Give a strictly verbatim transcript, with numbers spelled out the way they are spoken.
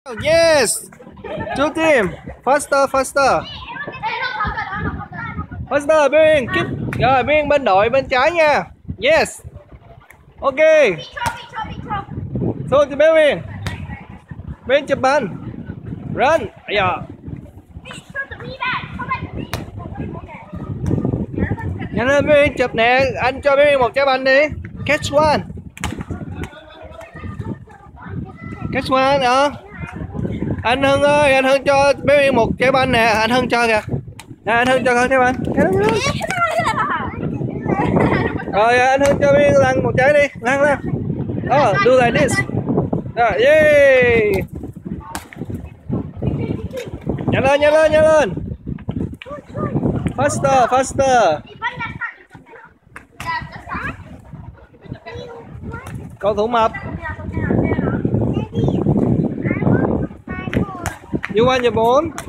Yes. Two team. Faster, faster. Faster, Biên. Keep. Rồi, Biên bên đội bên trái nha. Yes. Ok. Xuống cho bé Biên. Biên chụp banh. Run. Bây giờ. Nhanh lên Biên, chụp nè. Anh cho bé Biên một trái banh đi. Catch one. Catch one hả? Anh Hưng ơi, anh Hưng cho bé Biên một trái banh nè. Anh Hưng cho kìa. Nè, anh Hưng cho con trái banh. Rồi anh Hưng cho Biên lăn một trái đi. Lăn lăn. Oh, do like this. Rồi, yeah. Nhanh lên, nhanh lên, nhanh lên. Faster, faster. Cầu thủ mập. You want your ball?